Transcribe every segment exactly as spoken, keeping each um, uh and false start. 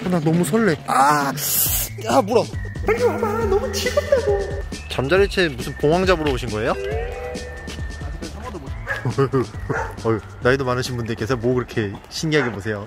나 너무 설레. 아, 야 물어. 빨리 와봐. 너무 지겹다고. 잠자리채 무슨 봉황 잡으러 오신 거예요? 아직까지 한 번도 못. 어휴, 나이도 많으신 분들께서 뭐 그렇게 신기하게 보세요.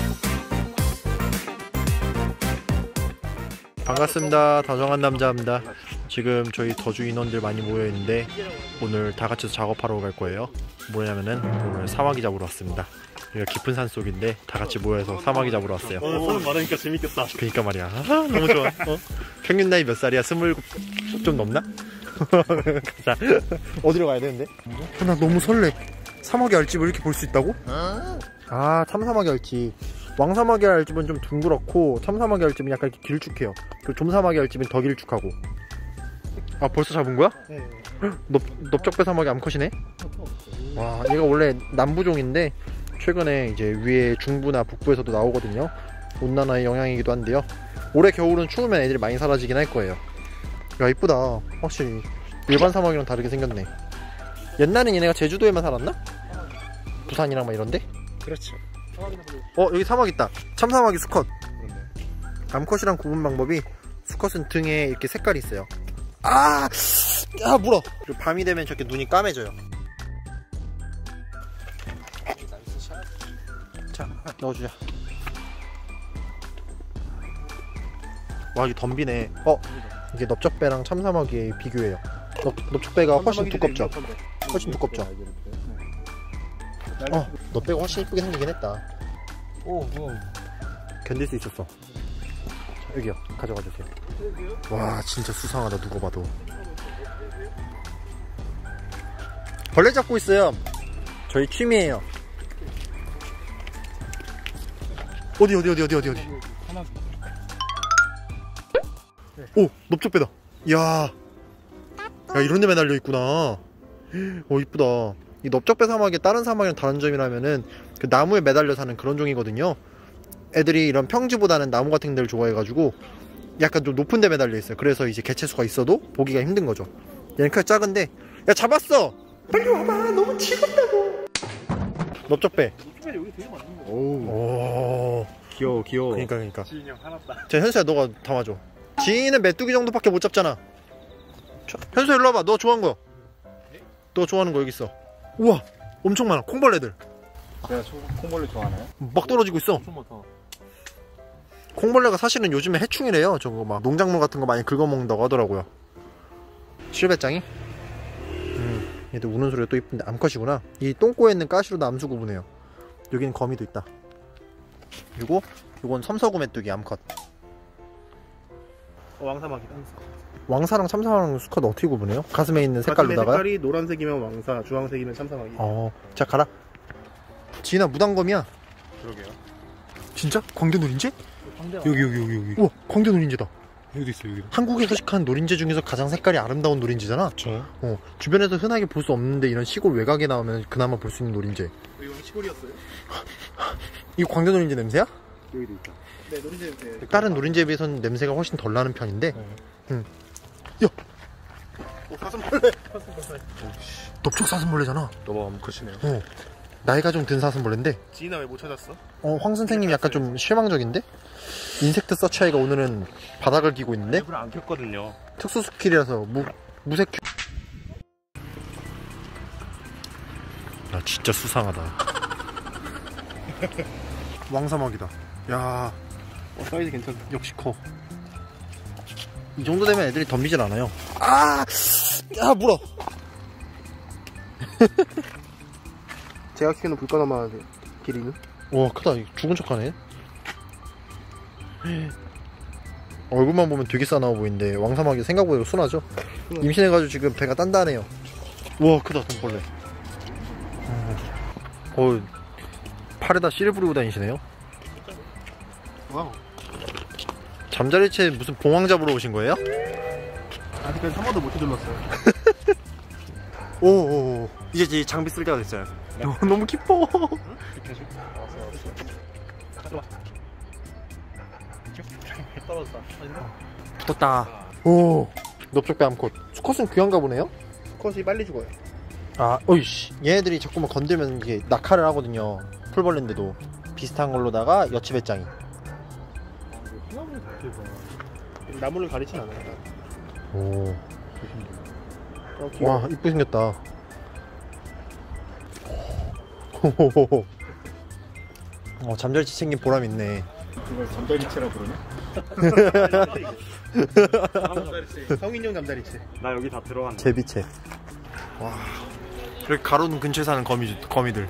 반갑습니다. 다정한 남자입니다. 지금 저희 더주 인원들 많이 모여있는데 오늘 다같이 작업하러 갈 거예요. 뭐냐면은 오늘 사마귀 잡으러 왔습니다. 여기가 깊은 산 속인데 다같이 모여서 사마귀 잡으러 왔어요. 어, 사람 많으니까 재밌겠다. 그니까 말이야. 아, 너무 좋아. 어? 평균 나이 몇 살이야? 스물곱 좀 넘나? 가자. 어디로 가야 되는데? 어, 나 너무 설레. 사마귀 알집을 이렇게 볼 수 있다고? 아, 참사마귀 알집. 왕사마귀 알집은 좀 둥그렇고 참사마귀 알집은 약간 이렇게 길쭉해요. 그 좀사마귀 알집은 더 길쭉하고. 아, 벌써 잡은 거야? 네. 넓, 넓적배 사마귀 암컷이네? 와, 얘가 원래 남부종인데 최근에 이제 위에 중부나 북부에서도 나오거든요. 온난화의 영향이기도 한데요. 올해 겨울은 추우면 애들이 많이 사라지긴 할 거예요. 야, 이쁘다. 확실히 일반 사마귀랑 다르게 생겼네. 옛날엔 얘네가 제주도에만 살았나? 부산이랑 막 이런데? 그렇죠. 어, 여기 사마귀 있다. 참사마귀 수컷. 암컷이랑 구분 방법이 수컷은 등에 이렇게 색깔이 있어요. 아, 아 물어. 그리고 밤이 되면 저렇게 눈이 까매져요. 자, 넣어주자. 와, 이게 덤비네. 어, 이게 넓적배랑 참사마귀의 비교예요. 넓, 넓적배가 훨씬 두껍죠? 훨씬 두껍죠? 어, 넓배가 훨씬 이쁘게 생기긴 했다. 오, 오. 견딜 수 있었어. 자, 여기요. 가져가 주세요. 와, 진짜 수상하다. 누가 봐도. 벌레 잡고 있어요. 저희 취미예요. 어디 어디 어디 어디 어디 어디. 오, 넓적배다. 야, 야, 이런 데 매달려 있구나. 오, 이쁘다. 이 넓적배 사마귀의 다른 사마귀랑 다른 점이라면은 그 나무에 매달려 사는 그런 종이거든요. 애들이 이런 평지보다는 나무 같은 데를 좋아해가지고 약간 좀 높은 데 매달려 있어요. 그래서 이제 개체수가 있어도 보기가 힘든 거죠. 얘는 크게 작은데. 야, 잡았어. 빨리 와봐. 너무 지겹다고. 넓적배. 넓적배 여기 되게 많은 거. 오, 귀여워, 귀여워. 그러니까 그러니까. 지인이 형 화났다. 자, 현수야, 너가 담아줘. 지인은 메뚜기 정도밖에 못 잡잖아. 자, 현수 일로 와봐. 너 좋아하는 거. 너 좋아하는 거 여기 있어. 우와, 엄청 많아. 콩벌레들. 내가 콩벌레 좋아하나요? 막 떨어지고 있어. 엄청 많다. 콩벌레가 사실은 요즘에 해충이래요. 저거 막 농작물 같은 거 많이 긁어먹는다고 하더라고요. 실배짱이? 음, 얘도 우는 소리가 또 이쁜데 암컷이구나. 이 똥꼬에 있는 가시로도 암수 구분해요. 여기는 거미도 있다. 그리고 요건 섬서구 메뚜기 암컷. 어, 왕사마귀다. 왕사랑 참사랑 수컷 어떻게 구분해요? 가슴에 있는 색깔로다가? 가슴에 색깔이 노란색이면 왕사, 주황색이면 참사마귀. 어, 자, 가라. 지인아, 무당검이야. 그러게요. 진짜? 광대 노린재? 광대 여기 여기 여기 여기. 우와, 광대 노린재다. 여기도 있어, 여기. 한국에 서식한 노린재 중에서 가장 색깔이 아름다운 노린재잖아. 저? 어, 주변에서 흔하게 볼 수 없는데 이런 시골 외곽에 나오면 그나마 볼 수 있는 노린재. 이건 시골이었어요? 이거 광대 노린재 냄새야? 여기도 있다. 네, 노린재 냄새. 다른 노린재에 비해서는 냄새가 훨씬 덜 나는 편인데. 네. 응. 야, 오, 사슴벌레. 사슴벌레. 넓적 사슴벌레잖아. 너무 암컷이네요. 어, 나이가 좀 든 사슴벌레인데. 지인아 왜 못 찾았어? 어, 황 선생님 약간 좀 실망적인데? 인섹트 서치아이가 오늘은 바닥을 기고 있는데? 랩을 안 켰거든요. 특수 스킬이라서 무, 무색. 야, 진짜 수상하다. 왕사마귀다. 야, 어, 사이즈 괜찮다. 역시 커. 이 정도 되면 애들이 덤비질 않아요. 아, 야, 물어. 제가 키우는 불가마마 길이는? 와, 크다. 죽은 척하네. 얼굴만 보면 되게 싸나워 보이는데 왕사마귀 생각보다 순하죠? 임신해가지고 지금 배가 단단해요. 우와, 크다. 돈벌레. 어, 팔에다 씨를 부리고 다니시네요. 와우. 잠자리채 무슨 봉황 잡으러 오신 거예요? 아직까지 한 번도 못 해둘렀어요. 오오오, 이제 이제 장비 쓸 때가 됐어요. 네. 어, 너무 기뻐. 응? 이렇게 해줘. 왔어, 왔어. 가져와. 떨어졌다. 붙었다. 오, 넓적배 암컷. 수컷은 귀한가 보네요? 수컷이 빨리 죽어요. 아, 어이씨. 얘네들이 자꾸만 건들면 이게 낙하를 하거든요. 풀벌레인데도. 비슷한 걸로다가 여치배짱이. 하나만 작게 봐. 나무를 가리진 않아요. 오. 어, 귀여워. 와, 이쁘게 생겼다. 호호호호. 어, 잠잘치 생긴 보람 있네. 그걸 잠자리채라 부르냐? 성인용 잠자리채. 나 여기 다 들어갔네. 제비채. 와. 이렇게 가로등 근처에 사는 거미, 거미들.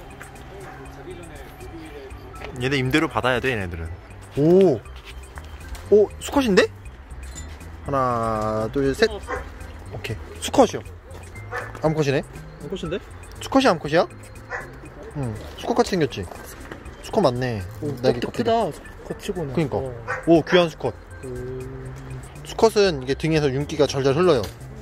얘네 임대료 받아야 돼, 얘네들은. 오. 오, 수컷인데? 하나, 둘, 셋. 오케이. 수컷이요. 암컷이네. 암컷인데? 수컷이 암컷이야? 응. 수컷같이 생겼지? 수컷 맞네. 날개 껍데기. 크다. 겉치고는. 그니까. 어. 오, 귀한 수컷. 음... 수컷은 이게 등에서 윤기가 절절 흘러요.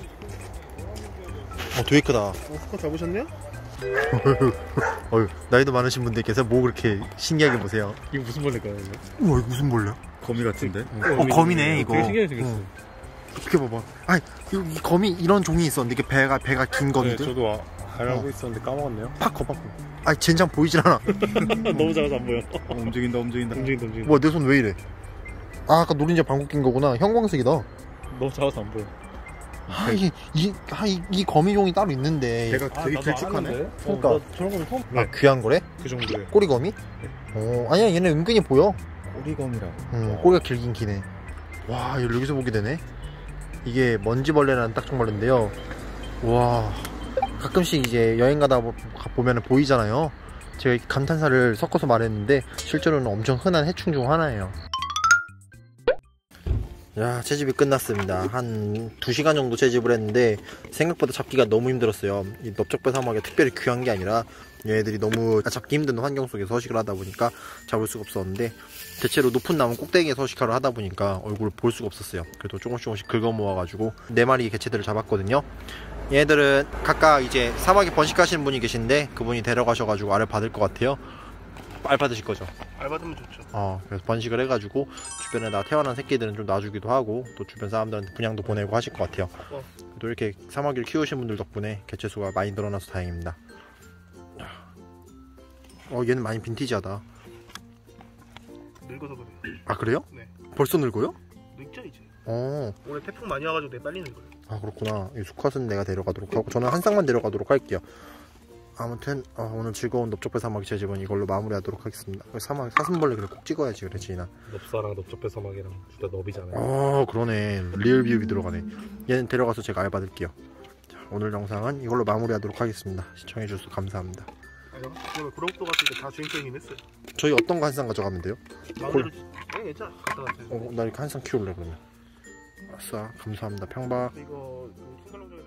어, 되게 크다. 어, 수컷 잡으셨네요? 어휴, 나이도 많으신 분들께서 뭐 그렇게 신기하게 보세요. 이거 무슨 벌레일까요? 이거? 우와, 이거 무슨 벌레야? 거미 같은데? 어, 거미네, 이거. 되게 신기하게 생겼어. 어. 어떻게 봐봐. 아니, 이, 이 거미, 이런 종이 있었는데, 이게 배가, 배가 긴 거미들? 네, 저도 알고 어. 있었는데 까먹었네요. 파커, 파커. 아니, 젠장 보이질 않아. 너무 작아서 안 보여. 어, 움직인다 움직인다 움직인다 움직인다. 뭐야, 내 손 왜 이래? 아, 아까 노린자 방귀 낀 거구나. 형광색이다. 너무 작아서 안 보여. 아, 이, 이, 아, 이, 이 거미종이 따로 있는데. 배가 되게 길쭉하네. 그러니까. 어, 나 저런 거는 처음. 아, 귀한 거래? 그 정도예요. 꼬리거미? 어, 아니야, 얘네 은근히 보여. 꼬리검이라고. 음, 꼬리가 길긴 기네. 와, 이걸 여기서 보게 되네. 이게 먼지벌레라는 딱정벌레인데요. 와, 가끔씩 이제 여행 가다 보면 보이잖아요. 제가 이렇게 감탄사를 섞어서 말했는데 실제로는 엄청 흔한 해충 중 하나예요. 야, 채집이 끝났습니다. 한 두 시간 정도 채집을 했는데 생각보다 잡기가 너무 힘들었어요. 이 넓적배 사막에 특별히 귀한 게 아니라 얘네들이 너무 잡기 힘든 환경 속에서 서식을 하다 보니까 잡을 수가 없었는데, 대체로 높은 나무 꼭대기에 서식하를 하다 보니까 얼굴을 볼 수가 없었어요. 그래도 조금씩 조금씩 긁어 모아가지고 네 마리 개체들을 잡았거든요. 얘네들은 각각 이제 사막에 번식하시는 분이 계신데 그분이 데려가셔가지고 알을 받을 것 같아요. 알 받으실 거죠? 알 받으면 좋죠. 어, 그래서 번식을 해가지고 주변에다 태어난 새끼들은 좀 놔주기도 하고 또 주변 사람들한테 분양도 보내고 하실 것 같아요. 어. 또 이렇게 사마귀를 키우신 분들 덕분에 개체수가 많이 늘어나서 다행입니다. 어, 얘는 많이 빈티지하다. 늙어서 그래. 아, 그래요? 네. 벌써 늙어요? 늙죠 이제. 어, 올해 태풍 많이 와가지고 내 빨리 늙어요. 아, 그렇구나. 이 수컷은 내가 데려가도록 하고 저는 한 쌍만 데려가도록 할게요. 아무튼 어, 오늘 즐거운 넓적배 사마귀 채집은 이걸로 마무리하도록 하겠습니다. 사막 사슴벌레 그래 꼭 찍어야지 그래, 지인아. 넙사랑 넓적배 사막이랑 둘 다 넙이잖아요. 어, 그러네. 리얼 비읍이 들어가네. 얘는 데려가서 제가 알 받을게요. 자, 오늘 영상은 이걸로 마무리하도록 하겠습니다. 시청해주셔서 감사합니다. 아니요. 그러면 구로국도 갔을 때 다 주인격이긴 했어요. 저희 어떤 거 한 쌍 가져가면 돼요? 마음대로. 아니 괜찮아. 갔다 갔어요. 어, 나 이렇게 한 쌍 키울래 그러면. 아싸, 감사합니다. 평박. 이거 킹갈롱